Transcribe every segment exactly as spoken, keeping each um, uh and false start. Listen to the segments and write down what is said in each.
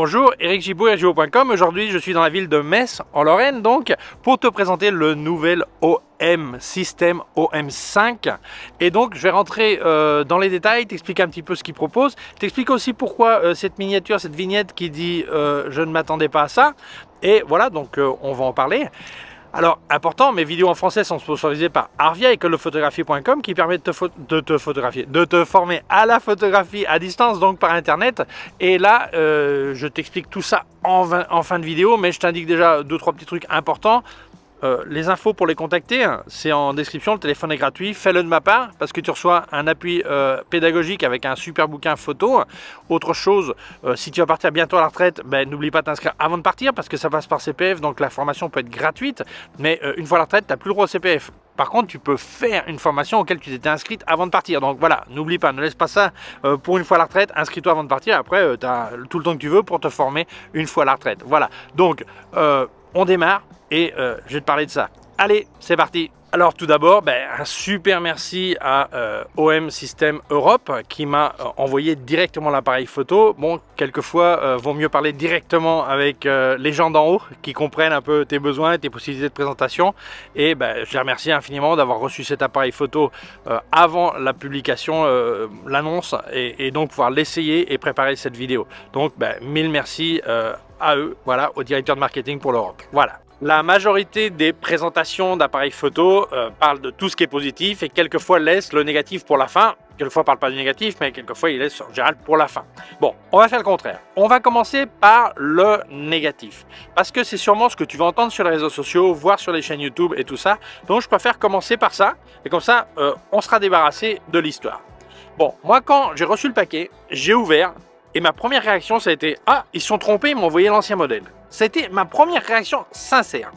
Bonjour, Eric Gibaud, eric gibaud point com. Aujourd'hui, je suis dans la ville de Metz, en Lorraine, donc, pour te présenter le nouvel O M System O M cinq. Et donc, je vais rentrer euh, dans les détails, t'expliquer un petit peu ce qu'il propose, t'expliquer aussi pourquoi euh, cette miniature, cette vignette qui dit euh, « je ne m'attendais pas à ça ». Et voilà, donc euh, on va en parler. Alors, important, mes vidéos en français sont sponsorisées par Arvia, école de photographie point com, qui permet de te, de te photographier, de te former à la photographie à distance, donc par internet. Et là, euh, je t'explique tout ça en, en fin de vidéo, mais je t'indique déjà deux, trois petits trucs importants. Euh, les infos pour les contacter, c'est en description, le téléphone est gratuit, fais-le de ma part parce que tu reçois un appui euh, pédagogique avec un super bouquin photo. Autre chose, euh, si tu vas partir bientôt à la retraite, ben, n'oublie pas de t'inscrire avant de partir parce que ça passe par C P F, donc la formation peut être gratuite, mais euh, une fois à la retraite, tu n'as plus le droit au C P F. Par contre, tu peux faire une formation auquel tu t'étais inscrite avant de partir. Donc voilà, n'oublie pas, ne laisse pas ça euh, pour une fois à la retraite, inscris-toi avant de partir, après euh, tu as tout le temps que tu veux pour te former une fois à la retraite. Voilà, donc euh, on démarre. Et euh, je vais te parler de ça. Allez, c'est parti. Alors tout d'abord, ben, un super merci à euh, O M System Europe qui m'a euh, envoyé directement l'appareil photo. Bon, quelquefois, euh, vaut mieux parler directement avec euh, les gens d'en haut qui comprennent un peu tes besoins et tes possibilités de présentation. Et ben, je les remercie infiniment d'avoir reçu cet appareil photo euh, avant la publication, euh, l'annonce, et, et donc pouvoir l'essayer et préparer cette vidéo. Donc, ben, mille merci euh, à eux, voilà, au directeur de marketing pour l'Europe. Voilà. La majorité des présentations d'appareils photo euh, parlent de tout ce qui est positif et quelquefois laissent le négatif pour la fin. Quelquefois ne parlent pas du négatif, mais quelquefois ils laissent en général pour la fin. Bon, on va faire le contraire. On va commencer par le négatif. Parce que c'est sûrement ce que tu vas entendre sur les réseaux sociaux, voir sur les chaînes YouTube et tout ça. Donc je préfère commencer par ça. Et comme ça, euh, on sera débarrassé de l'histoire. Bon, moi quand j'ai reçu le paquet, j'ai ouvert. Et ma première réaction, ça a été « Ah, ils se sont trompés, ils m'ont envoyé l'ancien modèle ». C'était ma première réaction sincère.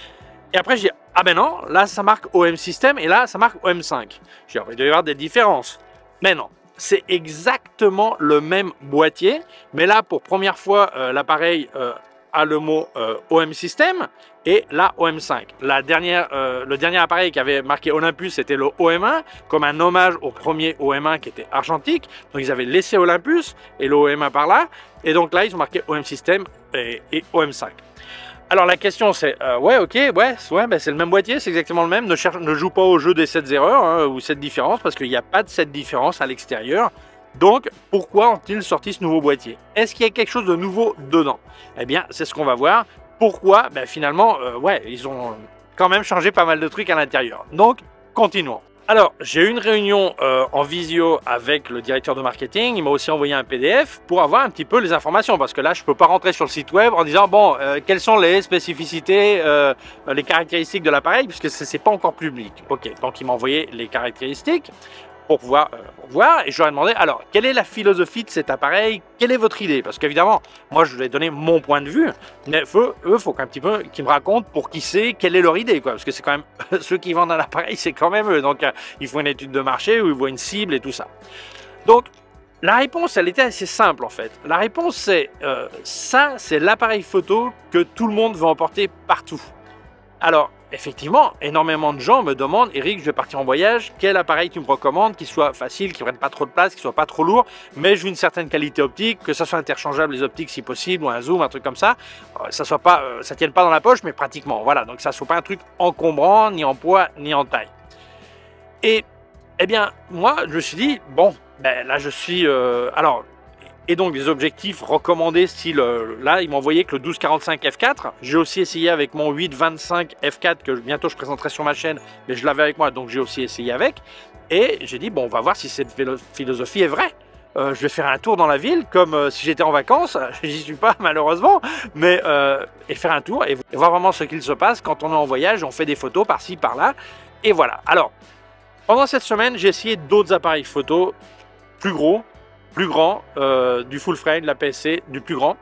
Et après, j'ai dit « Ah ben non, là, ça marque O M System et là, ça marque O M cinq ». J'ai dit « Il doit y avoir des différences ». Mais non, c'est exactement le même boîtier. Mais là, pour première fois, euh, l'appareil euh, a le mot euh, O M System et là O M cinq. La dernière, euh, le dernier appareil qui avait marqué Olympus, c'était le O M un, comme un hommage au premier O M un qui était argentique. Donc ils avaient laissé Olympus et le O M un par là. Et donc là, ils ont marqué O M System et, et O M cinq. Alors la question c'est, euh, ouais ok, ouais, ouais ben, c'est le même boîtier, c'est exactement le même. Ne, cherche, ne joue pas au jeu des sept erreurs hein, ou cette différence parce qu'il n'y a pas de cette différence à l'extérieur. Donc, pourquoi ont-ils sorti ce nouveau boîtier? Est-ce qu'il y a quelque chose de nouveau dedans? Eh bien, c'est ce qu'on va voir. Pourquoi? Ben, finalement, euh, ouais, ils ont quand même changé pas mal de trucs à l'intérieur. Donc, continuons. Alors, j'ai eu une réunion euh, en visio avec le directeur de marketing. Il m'a aussi envoyé un P D F pour avoir un petit peu les informations. Parce que là, je ne peux pas rentrer sur le site web en disant, bon, euh, quelles sont les spécificités, euh, les caractéristiques de l'appareil, puisque ce n'est pas encore public. Ok, donc il m'a envoyé les caractéristiques pour pouvoir euh, voir, et je leur ai demandé, alors, quelle est la philosophie de cet appareil? Quelle est votre idée? Parce qu'évidemment, moi, je vais donner mon point de vue, mais eux, il faut qu'un petit peu qu'ils me racontent pour qui c'est, quelle est leur idée, quoi. Parce que c'est quand même, ceux qui vendent un appareil, c'est quand même eux. Donc, euh, il faut une étude de marché où ils voient une cible et tout ça. Donc, la réponse, elle était assez simple, en fait. La réponse, c'est, euh, ça, c'est l'appareil photo que tout le monde veut emporter partout. Alors, effectivement, énormément de gens me demandent « Eric, je vais partir en voyage, quel appareil tu me recommandes, qui soit facile, qui ne prenne pas trop de place, qui ne soit pas trop lourd, mais je veux une certaine qualité optique, que ça soit interchangeable les optiques si possible, ou un zoom, un truc comme ça, ça soit pas, euh, ça tienne pas dans la poche, mais pratiquement, voilà, donc ça ne soit pas un truc encombrant, ni en poids, ni en taille. » Et, eh bien, moi, je me suis dit, bon, ben là, je suis, euh, alors, et donc des objectifs recommandés style, euh, là ils m'ont envoyé que le douze quarante-cinq f quatre, j'ai aussi essayé avec mon huit vingt-cinq f quatre que bientôt je présenterai sur ma chaîne, mais je l'avais avec moi donc j'ai aussi essayé avec, et j'ai dit bon on va voir si cette philosophie est vraie. Euh, je vais faire un tour dans la ville comme euh, si j'étais en vacances, j'y suis pas malheureusement, mais euh, et faire un tour et voir vraiment ce qu'il se passe quand on est en voyage, on fait des photos par-ci par-là, et voilà. Alors, pendant cette semaine j'ai essayé d'autres appareils photo plus gros, plus grand, euh, du full frame, de la P S C, du plus grand.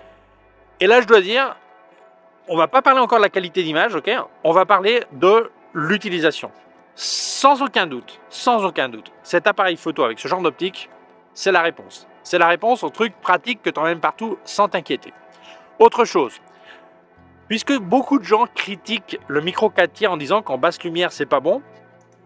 Et là, je dois dire, on va pas parler encore de la qualité d'image, ok? On va parler de l'utilisation. Sans aucun doute, sans aucun doute, cet appareil photo avec ce genre d'optique, c'est la réponse. C'est la réponse au truc pratique que tu emmènes partout sans t'inquiéter. Autre chose, puisque beaucoup de gens critiquent le micro quatre tiers en disant qu'en basse lumière, c'est pas bon,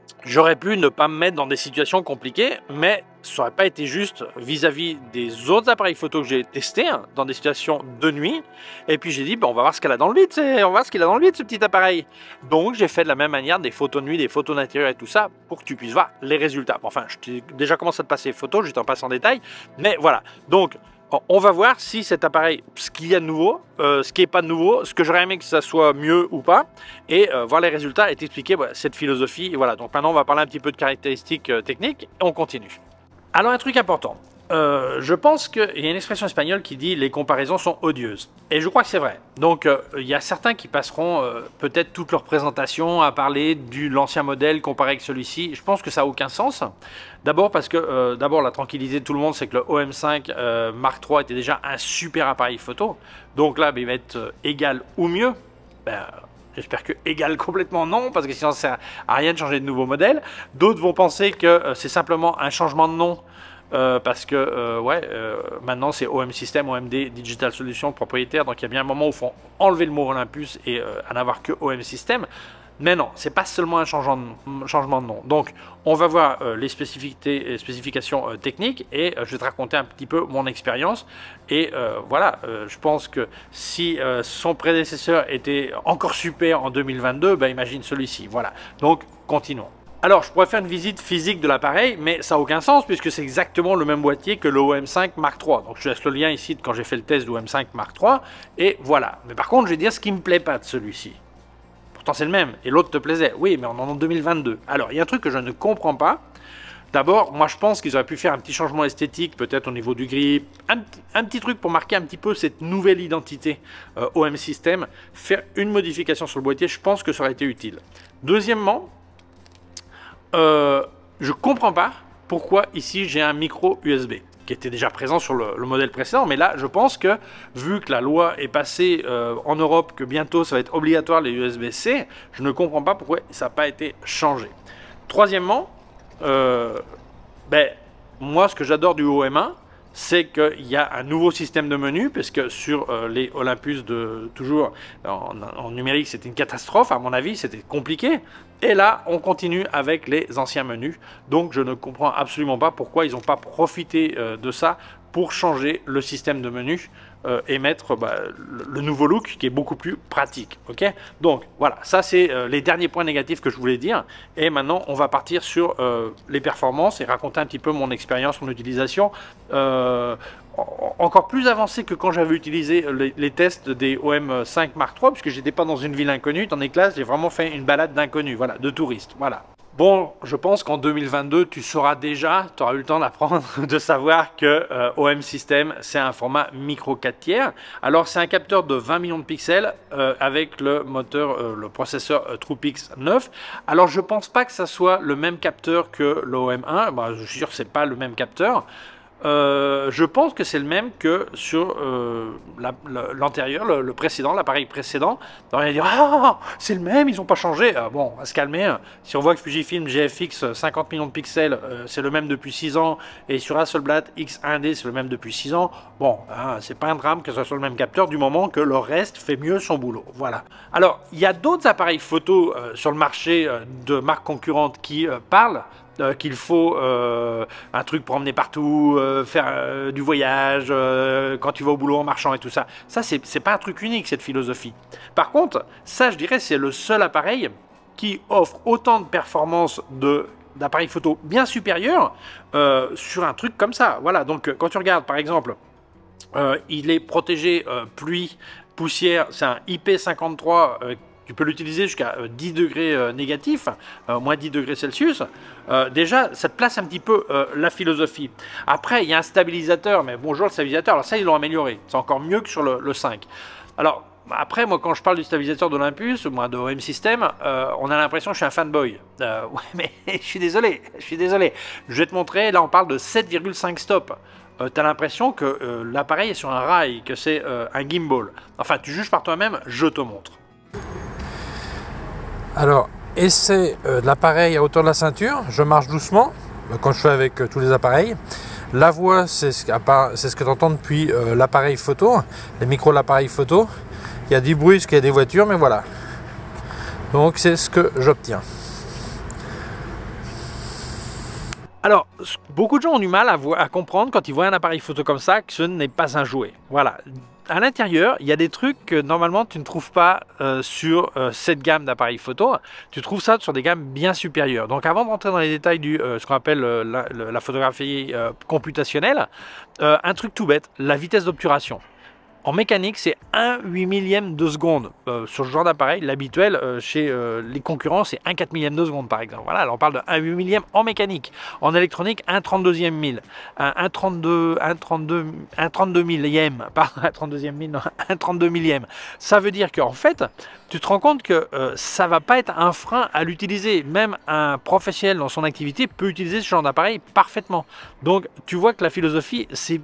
J'aurais pu ne pas me mettre dans des situations compliquées, mais ça n'aurait pas été juste vis-à-vis des autres appareils photo que j'ai testés, hein, dans des situations de nuit. Et puis j'ai dit, bah, on va voir ce qu'elle a dans le vide, on va voir ce qu'il a dans le vide, ce petit appareil. Donc j'ai fait de la même manière des photos de nuit, des photos d'intérieur et tout ça, pour que tu puisses voir les résultats. Enfin, je t'ai déjà commencé à te passer les photos, je t'en passe en détail, mais voilà. Donc, on va voir si cet appareil, ce qu'il y a de nouveau, euh, ce qui n'est pas de nouveau, ce que j'aurais aimé que ça soit mieux ou pas, et euh, voir les résultats et t'expliquer bah, cette philosophie. Et voilà, donc maintenant on va parler un petit peu de caractéristiques euh, techniques et on continue. Alors un truc important, euh, je pense qu'il y a une expression espagnole qui dit les comparaisons sont odieuses. Et je crois que c'est vrai. Donc euh, il y a certains qui passeront euh, peut-être toute leur présentation à parler de l'ancien modèle comparé avec celui-ci. Je pense que ça n'a aucun sens. D'abord parce que, euh, d'abord la tranquillité de tout le monde, c'est que le O M cinq euh, Mark trois était déjà un super appareil photo. Donc là, bah, il va être euh, égal ou mieux. Ben, j'espère que égal complètement non, parce que sinon ça sert à rien de changer de nouveau modèle. D'autres vont penser que euh, c'est simplement un changement de nom. Euh, parce que euh, ouais, euh, maintenant c'est O M System, O M D Digital Solutions propriétaire, donc il y a bien un moment où il faut enlever le mot Olympus et euh, à n'avoir que O M System. Mais non, c'est pas seulement un changement de, changement de nom. Donc, on va voir euh, les spécificités, les spécifications euh, techniques et euh, je vais te raconter un petit peu mon expérience. Et euh, voilà, euh, je pense que si euh, son prédécesseur était encore super en deux mille vingt-deux, ben, imagine celui-ci. Voilà, donc continuons. Alors, je pourrais faire une visite physique de l'appareil, mais ça n'a aucun sens puisque c'est exactement le même boîtier que le O M cinq Mark trois. Donc, je te laisse le lien ici de quand j'ai fait le test du O M cinq Mark trois. Et voilà. Mais par contre, je vais dire ce qui ne me plaît pas de celui-ci. Pourtant, c'est le même. Et l'autre te plaisait. Oui, mais on est en deux mille vingt-deux. Alors, il y a un truc que je ne comprends pas. D'abord, moi, je pense qu'ils auraient pu faire un petit changement esthétique, peut-être au niveau du grip. Un, un petit truc pour marquer un petit peu cette nouvelle identité euh, O M System. Faire une modification sur le boîtier, je pense que ça aurait été utile. Deuxièmement, Euh, je comprends pas pourquoi ici j'ai un micro U S B qui était déjà présent sur le, le modèle précédent, mais là je pense que vu que la loi est passée euh, en Europe, que bientôt ça va être obligatoire les U S B C, je ne comprends pas pourquoi ça n'a pas été changé. Troisièmement, euh, ben, moi ce que j'adore du O M un, c'est qu'il y a un nouveau système de menu, parce que sur euh, les Olympus de toujours en, en numérique, c'était une catastrophe, à mon avis, c'était compliqué. Et là, on continue avec les anciens menus. Donc, je ne comprends absolument pas pourquoi ils n'ont pas profité euh, de ça pour changer le système de menu euh, et mettre bah, le, le nouveau look qui est beaucoup plus pratique. Ok, donc, voilà, ça c'est euh, les derniers points négatifs que je voulais dire. Et maintenant, on va partir sur euh, les performances et raconter un petit peu mon expérience, mon utilisation. Euh, encore plus avancé que quand j'avais utilisé les, les tests des O M cinq Mark trois, puisque j'étais pas dans une ville inconnue, tandis que là, j'ai vraiment fait une balade d'inconnus, voilà, de touristes, voilà. Bon, je pense qu'en deux mille vingt-deux, tu sauras déjà, tu auras eu le temps d'apprendre, de savoir que euh, O M System, c'est un format micro quatre tiers. Alors, c'est un capteur de vingt millions de pixels euh, avec le moteur, euh, le processeur euh, TruePix neuf. Alors, je pense pas que ça soit le même capteur que le O M un. Bah, je suis sûr que c'est pas le même capteur. Euh, je pense que c'est le même que sur euh, l'antérieur, le, le précédent, l'appareil précédent. Alors, il va dire, ah, c'est le même, ils n'ont pas changé. Ah, bon, on va se calmer. Si on voit que Fujifilm G F X cinquante millions de pixels, euh, c'est le même depuis six ans, et sur Hasselblad X un D, c'est le même depuis six ans, bon, hein, c'est pas un drame que ce soit le même capteur du moment que le reste fait mieux son boulot. Voilà. Alors, il y a d'autres appareils photo euh, sur le marché euh, de marques concurrentes qui euh, parlent Euh, qu'il faut euh, un truc pour emmener partout, euh, faire euh, du voyage, euh, quand tu vas au boulot en marchant et tout ça. Ça, c'est pas un truc unique, cette philosophie. Par contre, ça, je dirais, c'est le seul appareil qui offre autant de performances de d'appareils photo bien supérieurs euh, sur un truc comme ça. Voilà, donc quand tu regardes, par exemple, euh, il est protégé euh, pluie, poussière, c'est un I P cinquante-trois euh, tu peux l'utiliser jusqu'à dix degrés euh, négatifs, euh, moins dix degrés Celsius. Euh, déjà, ça te place un petit peu euh, la philosophie. Après, il y a un stabilisateur, mais bonjour le stabilisateur. Alors ça, ils l'ont amélioré. C'est encore mieux que sur le, le cinq. Alors, après, moi, quand je parle du stabilisateur d'Olympus, moi, de O M System, euh, on a l'impression que je suis un fanboy. Euh, ouais, mais je suis désolé, je suis désolé. Je vais te montrer, là, on parle de sept virgule cinq stops. Euh, tu as l'impression que euh, l'appareil est sur un rail, que c'est euh, un gimbal. Enfin, tu juges par toi-même, je te montre. Alors, essai euh, de l'appareil à hauteur de la ceinture, je marche doucement, euh, quand je fais avec euh, tous les appareils. La voix, c'est ce, ce que tu entends depuis euh, l'appareil photo, les micros de l'appareil photo. Il y a du bruit parce qu'il y a des voitures, mais voilà. Donc c'est ce que j'obtiens. Alors, beaucoup de gens ont du mal à, à comprendre quand ils voient un appareil photo comme ça que ce n'est pas un jouet. Voilà. À l'intérieur, il y a des trucs que normalement tu ne trouves pas euh, sur euh, cette gamme d'appareils photo. Tu trouves ça sur des gammes bien supérieures. Donc avant de rentrer dans les détails du euh, ce qu'on appelle euh, la, la photographie euh, computationnelle, euh, un truc tout bête, la vitesse d'obturation. En mécanique, c'est un huit millième de seconde. Euh, sur ce genre d'appareil, l'habituel euh, chez euh, les concurrents, c'est un quatre millième de seconde par exemple. Voilà, alors on parle de un huit millième en mécanique. En électronique, un trente-deuxième mille. Un, un trente-deux, un trente-deux, un trente-deux millième, pardon, un trente-deuxième mille, non, un trente-deux millième. Ça veut dire qu'en fait, tu te rends compte que euh, ça va pas être un frein à l'utiliser. Même un professionnel dans son activité peut utiliser ce genre d'appareil parfaitement. Donc, tu vois que la philosophie, c'est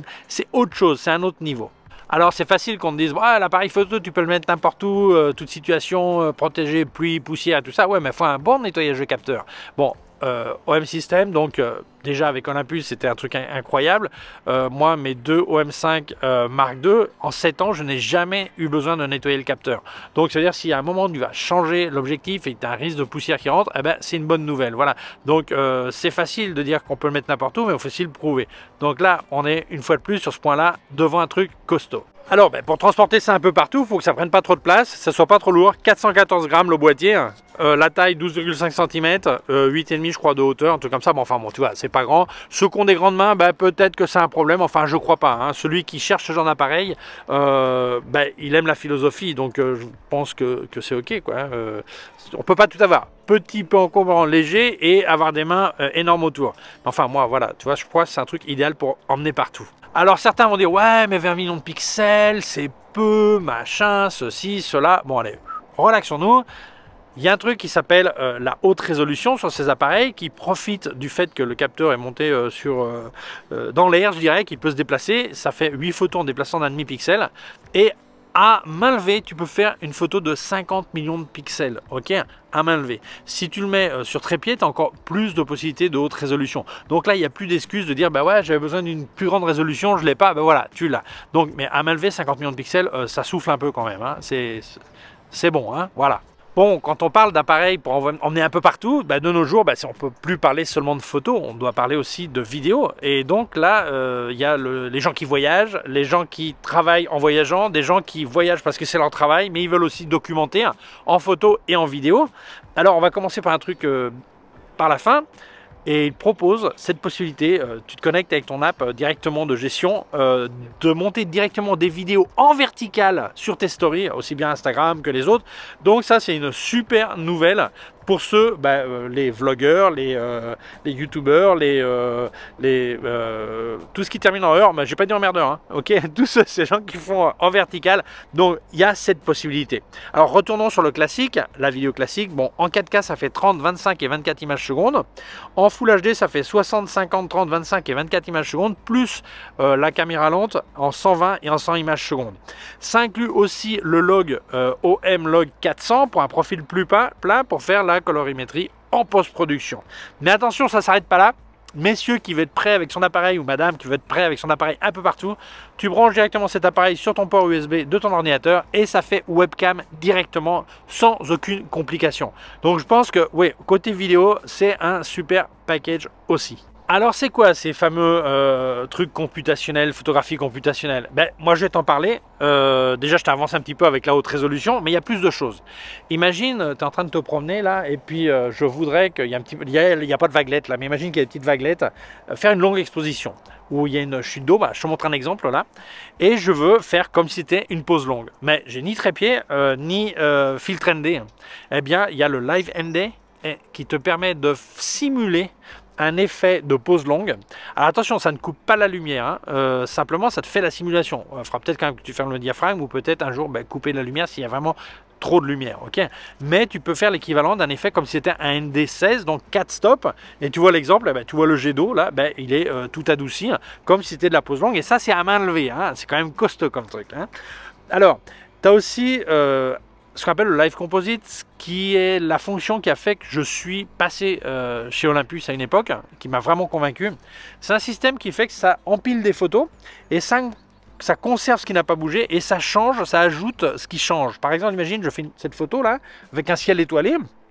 autre chose, c'est un autre niveau. Alors c'est facile qu'on te dise, ah, l'appareil photo tu peux le mettre n'importe où, euh, toute situation, euh, protégée, pluie, poussière, tout ça. Ouais, mais il faut un bon nettoyage de capteur. Bon, euh, O M System, donc euh, déjà avec Olympus c'était un truc incroyable. Euh, moi mes deux O M cinq euh, Mark deux, en sept ans je n'ai jamais eu besoin de nettoyer le capteur. Donc ça veut dire s'il y a un moment où tu vas changer l'objectif et tu as un risque de poussière qui rentre, eh ben, c'est une bonne nouvelle. Voilà. Donc euh, c'est facile de dire qu'on peut le mettre n'importe où, mais il faut aussi le prouver. Donc là on est une fois de plus sur ce point là devant un truc costaud. Alors ben, pour transporter ça un peu partout, il faut que ça prenne pas trop de place, ça soit pas trop lourd. Quatre cent quatorze grammes le boîtier, euh, la taille douze virgule cinq centimètres, euh, huit virgule cinq je crois de hauteur, un truc comme ça. Bon enfin bon tu vois, c'est pas grand. Ceux qui ont des grandes mains, ben, peut-être que c'est un problème, enfin je crois pas. Hein. Celui qui cherche ce genre d'appareil, euh, ben, il aime la philosophie, donc euh, je pense que, que c'est ok quoi. Euh, on peut pas tout avoir. Petit peu encombrant, léger et avoir des mains euh, énormes autour. Enfin moi voilà, tu vois, je crois que c'est un truc idéal pour emmener partout. Alors certains vont dire ouais mais vingt millions de pixels c'est peu, machin, ceci, cela. Bon allez, relaxons-nous. Il y a un truc qui s'appelle euh, la haute résolution sur ces appareils qui profite du fait que le capteur est monté euh, sur, euh, euh, dans l'air, je dirais, qu'il peut se déplacer. Ça fait huit photos en déplaçant d'un demi-pixel. Et à main levée, tu peux faire une photo de cinquante millions de pixels, ok, à main levée. Si tu le mets euh, sur trépied, tu as encore plus de possibilités de haute résolution. Donc là, il n'y a plus d'excuses de dire, bah ouais, j'avais besoin d'une plus grande résolution, je ne l'ai pas, bah voilà, tu l'as. Donc, mais à main levée, cinquante millions de pixels, euh, ça souffle un peu quand même, hein. C'est bon, hein, voilà. Bon, quand on parle d'appareils pour emmener un peu partout, bah de nos jours, bah, on ne peut plus parler seulement de photos, on doit parler aussi de vidéos. Et donc là, il euh, y a le, les gens qui voyagent, les gens qui travaillent en voyageant, des gens qui voyagent parce que c'est leur travail, mais ils veulent aussi documenter hein, en photo et en vidéo. Alors on va commencer par un truc euh, par la fin. Et il propose cette possibilité, euh, tu te connectes avec ton app euh, directement de gestion, euh, de monter directement des vidéos en verticale sur tes stories, aussi bien Instagram que les autres. Donc ça c'est une super nouvelle pour ceux, bah, euh, les vlogueurs, les, euh, les youtubeurs, les, euh, les, euh, tout ce qui termine en heure, bah, je vais pas dire emmerdeur, hein, ok, tous ceux, ces gens qui font en vertical, donc il y a cette possibilité. Alors retournons sur le classique, la vidéo classique, bon en quatre K ça fait trente, vingt-cinq et vingt-quatre images secondes, en Full H D ça fait soixante, cinquante, trente, vingt-cinq et vingt-quatre images secondes, plus euh, la caméra lente en cent vingt et en cent images secondes. Ça inclut aussi le log euh, O M log quatre cents pour un profil plus plat pour faire la colorimétrie en post-production. Mais attention, ça ne s'arrête pas là. Messieurs qui veut être prêt avec son appareil ou madame qui veut être prêt avec son appareil un peu partout, tu branches directement cet appareil sur ton port U S B de ton ordinateur et ça fait webcam directement sans aucune complication. Donc je pense que oui, côté vidéo, c'est un super package aussi. Alors c'est quoi ces fameux euh, trucs computationnels, photographie computationnelle? Ben moi je vais t'en parler. Euh, déjà je t'avance un petit peu avec la haute résolution, mais il y a plus de choses. Imagine, tu es en train de te promener là, et puis euh, je voudrais qu'il y ait un petit, il y a, il y a pas de vaguelettes là, mais imagine qu'il y a des petites vaguelettes, euh, faire une longue exposition où il y a une chute d'eau. Bah, je te montre un exemple là, et je veux faire comme si c'était une pause longue, mais j'ai ni trépied euh, ni euh, filtre N D. Eh bien il y a le Live N D qui te permet de simuler un effet de pause longue. Alors attention, ça ne coupe pas la lumière, hein. euh, simplement ça te fait la simulation. Il faudra peut-être quand même que tu fermes le diaphragme ou peut-être un jour bah, couper la lumière s'il y a vraiment trop de lumière, ok. Mais tu peux faire l'équivalent d'un effet comme si c'était un N D seize, donc quatre stops, et tu vois l'exemple, bah, tu vois le jet d'eau là, bah, il est euh, tout adouci, hein, comme si c'était de la pause longue, et ça c'est à main levée, hein. C'est quand même costaud comme truc, hein. Alors, tu as aussi euh, ce qu'on appelle le Live Composite, qui est la fonction qui a fait que je suis passé euh, chez Olympus à une époque, qui m'a vraiment convaincu. C'est un système qui fait que ça empile des photos et ça, ça conserve ce qui n'a pas bougé et ça change, ça ajoute ce qui change. Par exemple, imagine, je fais une, cette photo là avec un ciel étoilé.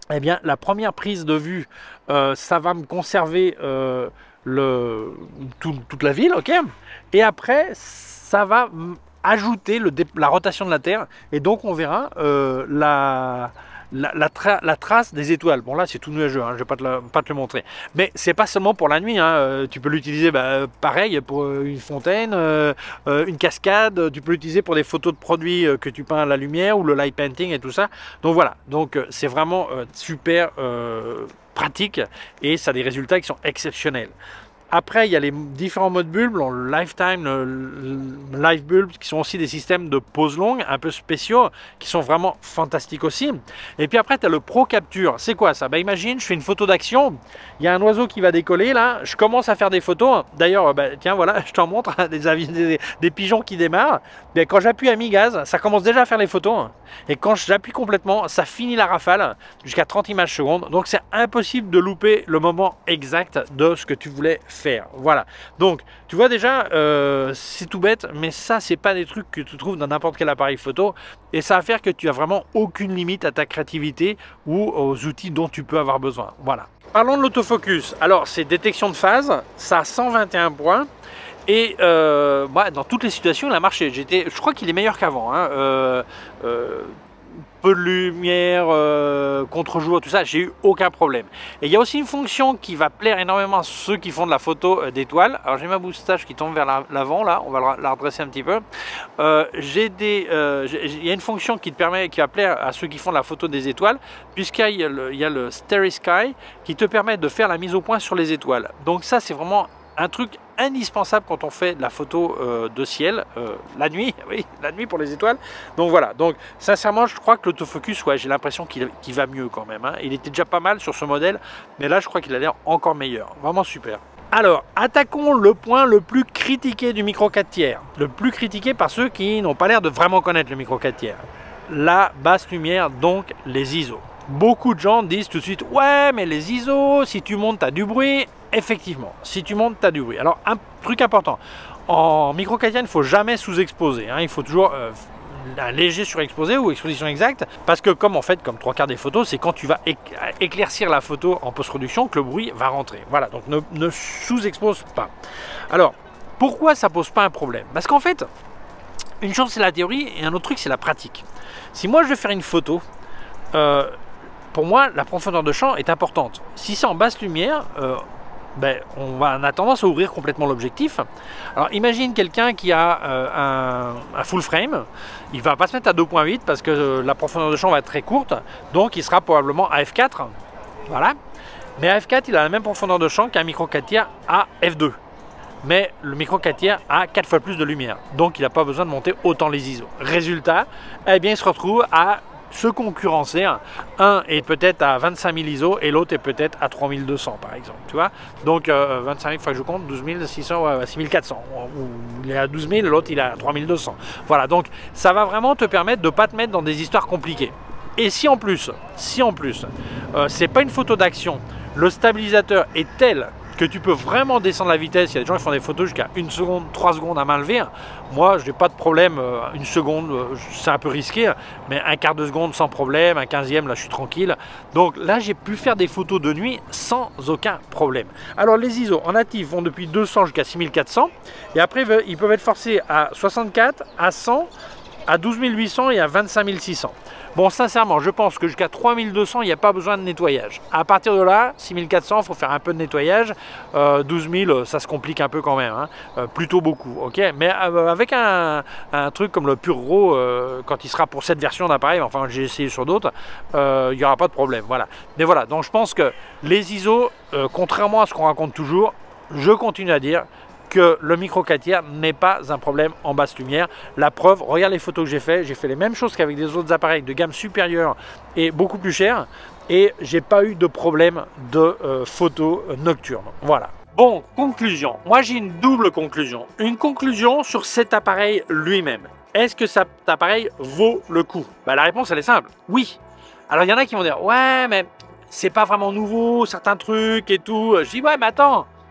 eh bien la première prise de vue, euh, ça va me conserver euh, le, tout, toute la ville, ok. Et après, ça va ajouter le, la rotation de la Terre, et donc on verra euh, la, la, la, tra la trace des étoiles. Bon là c'est tout nuageux, hein, je vais pas te, la, pas te le montrer. Mais c'est pas seulement pour la nuit, hein, euh, tu peux l'utiliser bah, pareil pour une fontaine, euh, euh, une cascade, tu peux l'utiliser pour des photos de produits euh, que tu peins à la lumière, ou le light painting et tout ça. Donc voilà, donc euh, c'est vraiment euh, super euh, pratique, et ça a des résultats qui sont exceptionnels. Après, il y a les différents modes bulbes, le lifetime, le, le live bulb, qui sont aussi des systèmes de pause longue, un peu spéciaux, qui sont vraiment fantastiques aussi. Et puis après, tu as le Pro Capture. C'est quoi ça? Bah, imagine, je fais une photo d'action, il y a un oiseau qui va décoller, là, je commence à faire des photos. D'ailleurs, bah, tiens, voilà, je t'en montre, des, des, des pigeons qui démarrent. Mais quand j'appuie à mi-gaz, ça commence déjà à faire les photos. Et quand j'appuie complètement, ça finit la rafale, jusqu'à trente images secondes. Donc c'est impossible de louper le moment exact de ce que tu voulais faire. Voilà, donc tu vois déjà, euh, c'est tout bête, mais ça c'est pas des trucs que tu trouves dans n'importe quel appareil photo, et ça va faire que tu as vraiment aucune limite à ta créativité ou aux outils dont tu peux avoir besoin. Voilà. Parlons de l'autofocus. Alors c'est détection de phase, ça a cent vingt et un points. Et euh, bah, dans toutes les situations, il a marché. J'étais, je crois qu'il est meilleur qu'avant. Hein. Euh, euh, peu de lumière, euh, contre-jour, tout ça, j'ai eu aucun problème. Et il y a aussi une fonction qui va plaire énormément à ceux qui font de la photo d'étoiles. Alors j'ai ma moustache qui tombe vers l'avant, là, on va la redresser un petit peu. Euh, j'ai des, euh, il y a une fonction qui te permet, qui va plaire à ceux qui font de la photo des étoiles, puisqu'il y a le, il y a le Starry Sky qui te permet de faire la mise au point sur les étoiles. Donc ça, c'est vraiment un truc indispensable quand on fait de la photo euh, de ciel, euh, la nuit, oui, la nuit pour les étoiles. Donc voilà, donc sincèrement, je crois que l'autofocus, ouais, j'ai l'impression qu'il qu'il va mieux quand même. Hein. Il était déjà pas mal sur ce modèle, mais là, je crois qu'il a l'air encore meilleur. Vraiment super. Alors, attaquons le point le plus critiqué du micro quatre tiers. Le plus critiqué par ceux qui n'ont pas l'air de vraiment connaître le micro quatre tiers. La basse lumière, donc les I S O. Beaucoup de gens disent tout de suite, ouais, mais les I S O, si tu montes, tu as du bruit. Effectivement, si tu montes, tu as du bruit. Alors, un truc important, en micro quatre tiers, il ne faut jamais sous-exposer. Hein. Il faut toujours euh, un léger surexposé ou exposition exacte, parce que comme en fait, comme trois quarts des photos, c'est quand tu vas éclaircir la photo en post-production que le bruit va rentrer. Voilà, donc ne, ne sous-expose pas. Alors, pourquoi ça pose pas un problème? Parce qu'en fait, une chose c'est la théorie et un autre truc c'est la pratique. Si moi je vais faire une photo, euh, pour moi la profondeur de champ est importante. Si c'est en basse lumière, euh, ben, on, va, on a tendance à ouvrir complètement l'objectif. Alors imagine quelqu'un qui a euh, un, un full frame, il va pas se mettre à deux point huit parce que euh, la profondeur de champ va être très courte, donc il sera probablement à f quatre. Voilà. Mais à f quatre, il a la même profondeur de champ qu'un micro quatre tiers à f deux. Mais le micro quatre tiers a quatre fois plus de lumière, donc il n'a pas besoin de monter autant les I S O. Résultat, eh bien, il se retrouve à se concurrencer. Un est peut-être à vingt-cinq mille I S O et l'autre est peut-être à trois mille deux cents par exemple, tu vois. Donc euh, vingt-cinq mille, il faut que je compte, douze mille six cents, ouais, six mille quatre cents. Ou il est à douze mille, l'autre il est à trois mille deux cents. Voilà, donc ça va vraiment te permettre de ne pas te mettre dans des histoires compliquées. Et si en plus, si en plus, euh, c'est pas une photo d'action, le stabilisateur est tel que tu peux vraiment descendre la vitesse. Il y a des gens qui font des photos jusqu'à une seconde, trois secondes à main levée. Moi, je n'ai pas de problème. Une seconde, c'est un peu risqué, mais un quart de seconde sans problème, un quinzième, là, je suis tranquille. Donc là, j'ai pu faire des photos de nuit sans aucun problème. Alors, les I S O en natif vont depuis deux cents jusqu'à six mille quatre cents. Et après, ils peuvent être forcés à soixante-quatre, à cent, à douze mille huit cents et à vingt-cinq mille six cents. Bon, sincèrement, je pense que jusqu'à trois mille deux cents, il n'y a pas besoin de nettoyage. À partir de là, six mille quatre cents, il faut faire un peu de nettoyage. Euh, douze mille, ça se complique un peu quand même, hein. euh, plutôt beaucoup. Ok, mais euh, avec un, un truc comme le Pure Raw, euh, quand il sera pour cette version d'appareil, enfin j'ai essayé sur d'autres, euh, il n'y aura pas de problème. Voilà. Mais voilà, donc je pense que les I S O, euh, contrairement à ce qu'on raconte toujours, je continue à dire que le micro quatre tiers n'est pas un problème en basse lumière. La preuve, regarde les photos que j'ai fait, j'ai fait les mêmes choses qu'avec des autres appareils de gamme supérieure et beaucoup plus chers, et j'ai pas eu de problème de euh, photos nocturnes. Voilà. Bon, conclusion. Moi j'ai une double conclusion. Une conclusion sur cet appareil lui-même. Est-ce que cet appareil vaut le coup? Bah, la réponse elle est simple, oui. Alors il y en a qui vont dire, ouais mais c'est pas vraiment nouveau, certains trucs et tout. Je dis, ouais mais attends,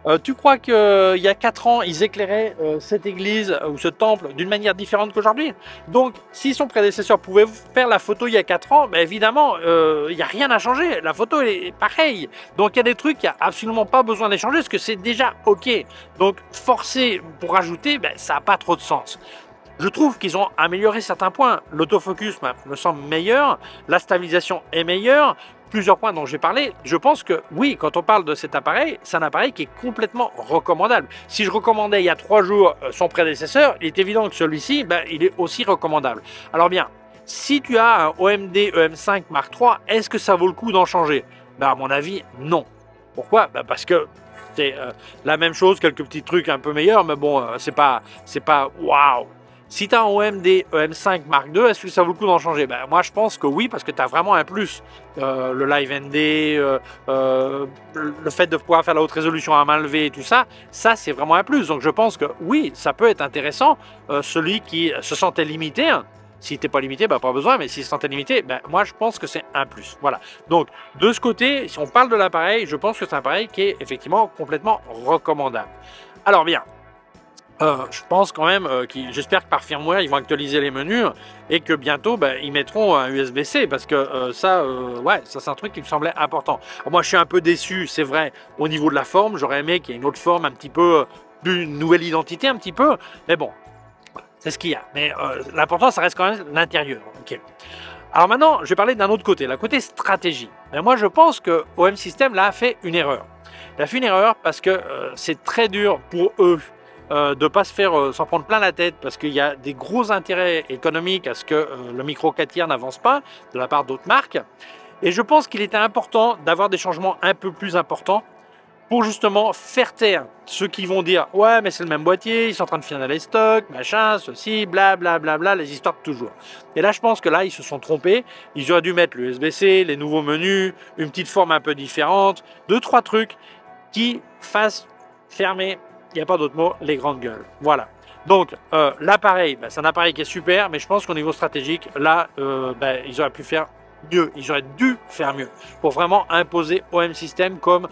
Euh, tu crois qu'il euh, y a quatre ans, ils éclairaient euh, cette église euh, ou ce temple d'une manière différente qu'aujourd'hui? Donc, si son prédécesseur pouvait faire la photo il y a quatre ans, ben évidemment, euh, il n'y a rien à changer. La photo est pareille. Donc, il y a des trucs qu'il n'y a absolument pas besoin d'échanger parce que c'est déjà OK. Donc, forcer pour rajouter, ben, ça n'a pas trop de sens. Je trouve qu'ils ont amélioré certains points. L'autofocus me semble meilleur, la stabilisation est meilleure, plusieurs points dont j'ai parlé. Je pense que oui, quand on parle de cet appareil, c'est un appareil qui est complètement recommandable. Si je recommandais il y a trois jours son prédécesseur, il est évident que celui-ci, ben, il est aussi recommandable. Alors bien, si tu as un O M D E M cinq Mark trois, est-ce que ça vaut le coup d'en changer? Ben, à mon avis, non. Pourquoi? Ben, parce que c'est euh, la même chose, quelques petits trucs un peu meilleurs, mais bon, euh, c'est pas, c'est pas waouh. Si tu as un O M D E M cinq Mark deux, est-ce que ça vaut le coup d'en changer? Ben, moi, je pense que oui, parce que tu as vraiment un plus. Euh, le Live N D, euh, euh, le fait de pouvoir faire la haute résolution à main levée et tout ça, ça, c'est vraiment un plus. Donc, je pense que oui, ça peut être intéressant. Euh, celui qui se sentait limité, hein, si tu n'es pas limité, ben, pas besoin, mais s'il se sentait limité, ben, moi, je pense que c'est un plus. Voilà. Donc, de ce côté, si on parle de l'appareil, je pense que c'est un appareil qui est effectivement complètement recommandable. Alors, bien. Euh, je pense quand même, euh, j'espère que par firmware, ils vont actualiser les menus et que bientôt, bah, ils mettront un U S B C parce que euh, ça, euh, ouais, ça c'est un truc qui me semblait important. Alors, moi, je suis un peu déçu, c'est vrai, au niveau de la forme. J'aurais aimé qu'il y ait une autre forme, un petit peu, plus une nouvelle identité, un petit peu. Mais bon, c'est ce qu'il y a. Mais euh, l'important, ça reste quand même l'intérieur. Okay. Alors maintenant, je vais parler d'un autre côté, la côté stratégie. Mais moi, je pense que O M System là a fait une erreur. Il a fait une erreur parce que euh, c'est très dur pour eux Euh, de ne pas se faire euh, s'en prendre plein la tête parce qu'il y a des gros intérêts économiques à ce que euh, le micro quatre tiers n'avance pas de la part d'autres marques. Et je pense qu'il était important d'avoir des changements un peu plus importants pour justement faire taire ceux qui vont dire « Ouais, mais c'est le même boîtier, ils sont en train de finir les stocks, machin, ceci, blablabla, bla, bla, bla, les histoires de toujours. » Et là, je pense que là, ils se sont trompés. Ils auraient dû mettre le U S B C, les nouveaux menus, une petite forme un peu différente, deux, trois trucs qui fassent fermer, il n'y a pas d'autre mot, les grandes gueules. Voilà. Donc, euh, l'appareil, bah, c'est un appareil qui est super, mais je pense qu'au niveau stratégique, là, euh, bah, ils auraient pu faire mieux. Ils auraient dû faire mieux pour vraiment imposer O M System comme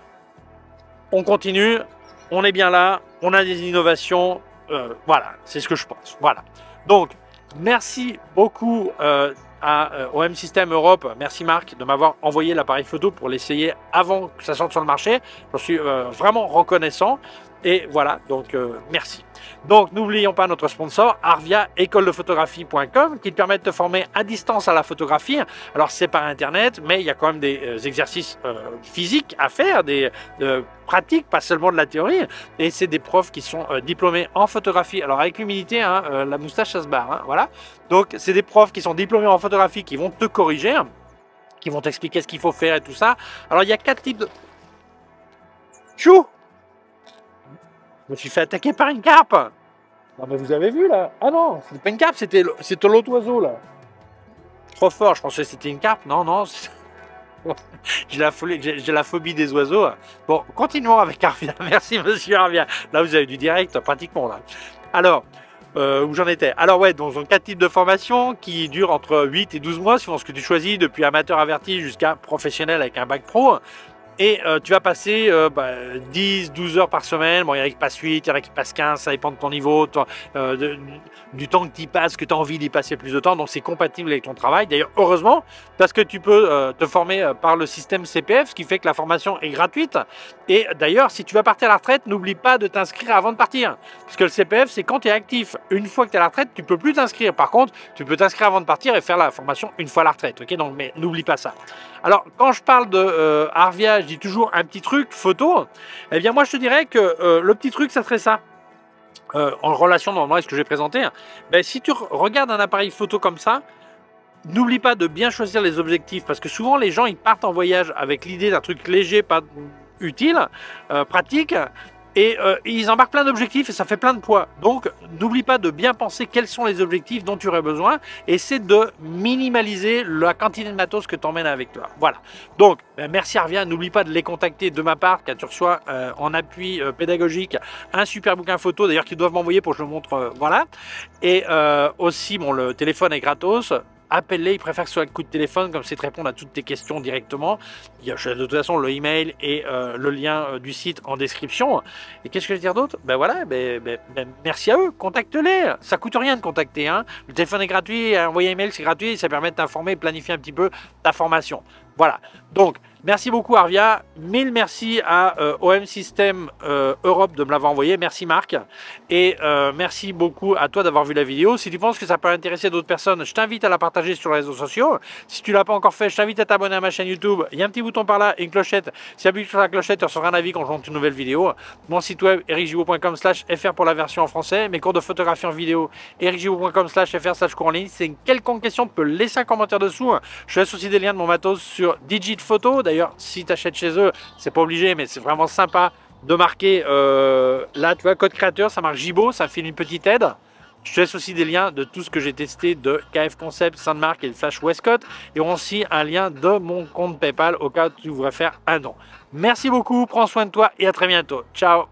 on continue, on est bien là, on a des innovations. Euh, voilà, c'est ce que je pense. Voilà. Donc, merci beaucoup euh, à euh, O M System Europe. Merci Marc de m'avoir envoyé l'appareil photo pour l'essayer avant que ça sorte sur le marché. J'en suis euh, vraiment reconnaissant. Et voilà, donc euh, merci. Donc n'oublions pas notre sponsor, Arvia, école de photographie point com, qui te permet de te former à distance à la photographie. Alors c'est par internet, mais il y a quand même des euh, exercices euh, physiques à faire, des euh, pratiques, pas seulement de la théorie. Et c'est des profs qui sont euh, diplômés en photographie. Alors avec l'humilité, hein, euh, la moustache ça se barre, hein, voilà. Donc c'est des profs qui sont diplômés en photographie qui vont te corriger, qui vont t'expliquer ce qu'il faut faire et tout ça. Alors il y a quatre types de... Chou! Je me suis fait attaquer par une carpe. Non mais vous avez vu là? Ah non, c'était pas une carpe, c'était l'autre oiseau là. Trop fort, je pensais que c'était une carpe. Non, non. J'ai la, la phobie des oiseaux. Bon, continuons avec Arvia. Merci monsieur Arvia. Là vous avez du direct pratiquement là. Alors, euh, où j'en étais? Alors ouais, donc quatre types de formation qui durent entre huit et douze mois, suivant ce que tu choisis, depuis amateur averti jusqu'à professionnel avec un bac pro. Et euh, tu vas passer euh, bah, dix douze heures par semaine. Bon, il y en a qui passent huit, il y en a qui passent quinze, ça dépend de ton niveau, ton, euh, de, du temps que tu y passes, que tu as envie d'y passer plus de temps. Donc, c'est compatible avec ton travail. D'ailleurs, heureusement, parce que tu peux euh, te former euh, par le système C P F, ce qui fait que la formation est gratuite. Et d'ailleurs, si tu vas partir à la retraite, n'oublie pas de t'inscrire avant de partir. Parce que le C P F, c'est quand tu es actif. Une fois que tu es à la retraite, tu ne peux plus t'inscrire. Par contre, tu peux t'inscrire avant de partir et faire la formation une fois à la retraite. Okay, donc, mais n'oublie pas ça. Alors, quand je parle de euh, Arvia, je dis toujours un petit truc photo. Eh bien, moi, je te dirais que euh, le petit truc, ça serait ça. Euh, en relation normalement avec ce que j'ai présenté. Hein. Ben, si tu regardes un appareil photo comme ça, n'oublie pas de bien choisir les objectifs parce que souvent, les gens, ils partent en voyage avec l'idée d'un truc léger, pas utile, euh, pratique. Et euh, ils embarquent plein d'objectifs et ça fait plein de poids. Donc, n'oublie pas de bien penser quels sont les objectifs dont tu aurais besoin. Et c'est de minimaliser la quantité de matos que tu emmènes avec toi. Voilà. Donc, ben, merci Arvia. N'oublie pas de les contacter de ma part car tu reçois euh, en appui euh, pédagogique un super bouquin photo. D'ailleurs, qu'ils doivent m'envoyer pour que je le montre. Euh, voilà. Et euh, aussi, bon, le téléphone est gratos. appelle-les, ils préfèrent que ce soit un coup de téléphone, comme c'est de répondre à toutes tes questions directement. Il y a de toute façon le email et euh, le lien euh, du site en description. Et qu'est-ce que je veux dire d'autre? Ben voilà, ben, ben, ben, merci à eux, contacte-les. Ça coûte rien de contacter, hein. Le téléphone est gratuit, envoyer un email c'est gratuit, ça permet de t'informer et planifier un petit peu ta formation. Voilà, donc merci beaucoup Arvia, mille merci à euh, O M System euh, Europe de me l'avoir envoyé, merci Marc, et euh, merci beaucoup à toi d'avoir vu la vidéo. Si tu penses que ça peut intéresser d'autres personnes, je t'invite à la partager sur les réseaux sociaux. Si tu ne l'as pas encore fait, je t'invite à t'abonner à ma chaîne YouTube, il y a un petit bouton par là et une clochette. Si tu appuies sur la clochette, tu recevras un avis quand je monte une nouvelle vidéo. Mon site web eric gibaud point com slash fr pour la version en français, mes cours de photographie en vidéo eric gibaud point com slash fr slash cours en ligne. Si c'est une quelconque question, tu peux laisser un commentaire dessous. Je laisse aussi des liens de mon matos sur Digit Photo. D'ailleurs, si tu achètes chez eux, c'est pas obligé, mais c'est vraiment sympa de marquer euh, là, tu vois, code créateur, ça marque Gibaud, ça me file une petite aide. Je te laisse aussi des liens de tout ce que j'ai testé de K F Concept, Sandmark et le Flash Westcott, et aussi un lien de mon compte PayPal au cas où tu voudrais faire un don. Merci beaucoup, prends soin de toi et à très bientôt. Ciao.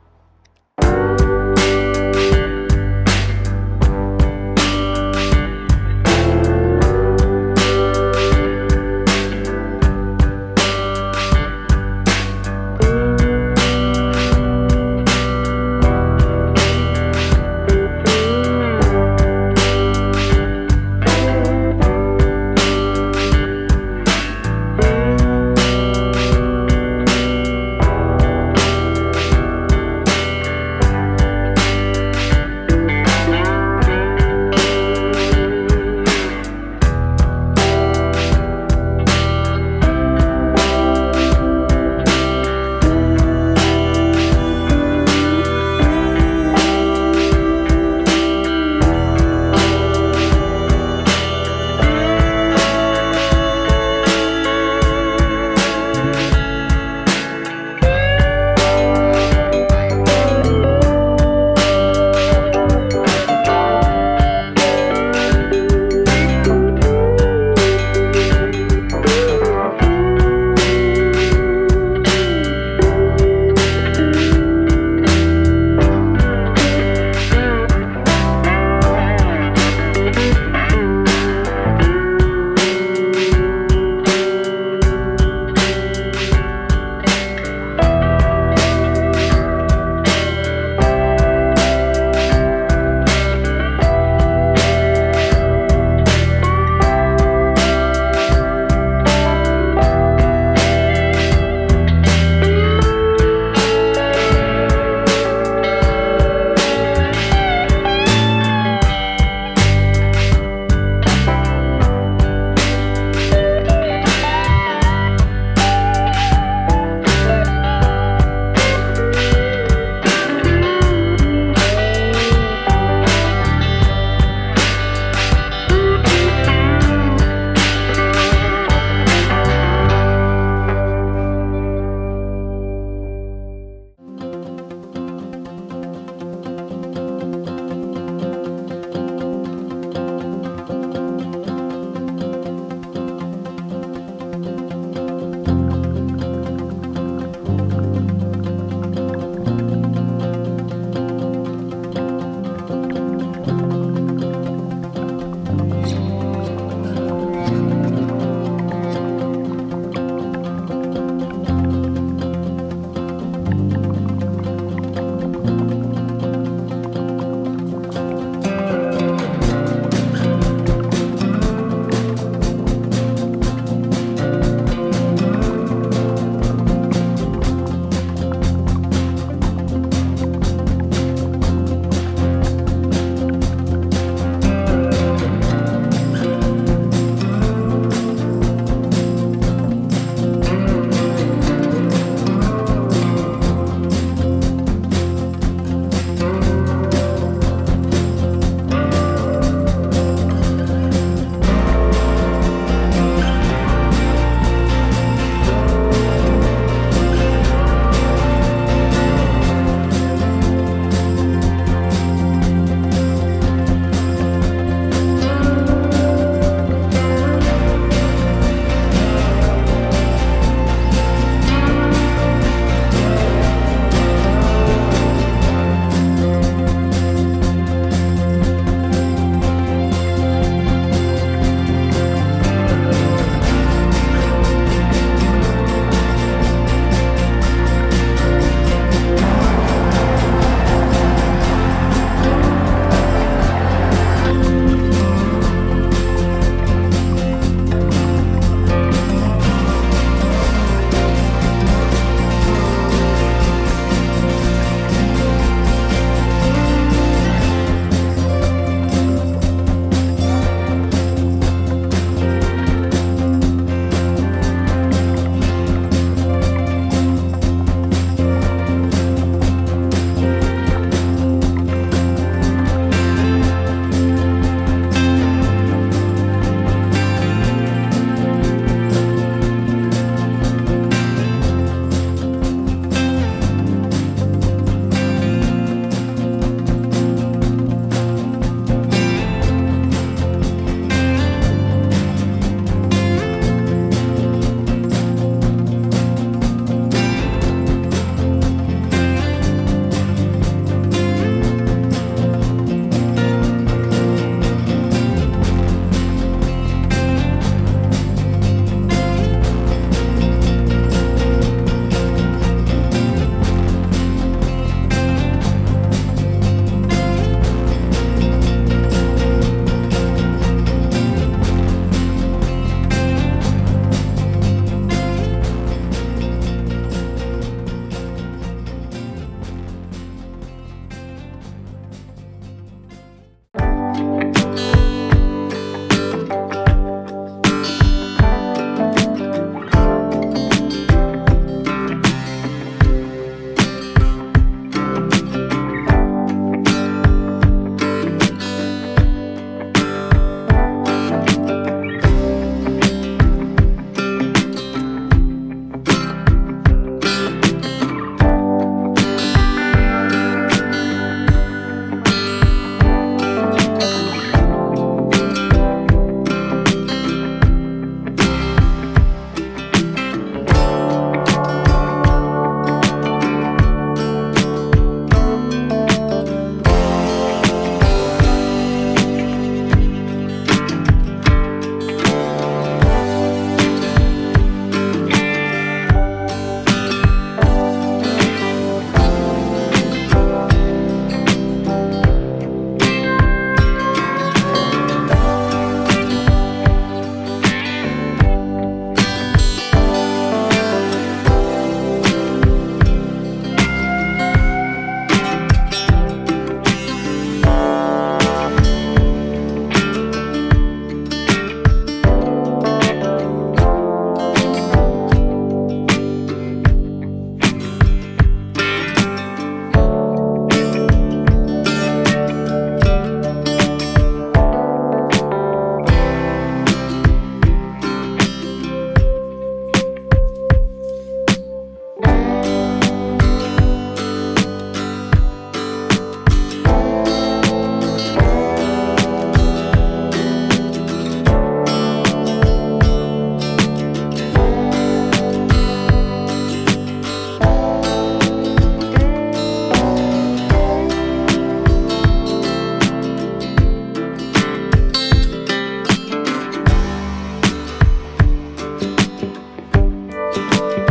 Ciao.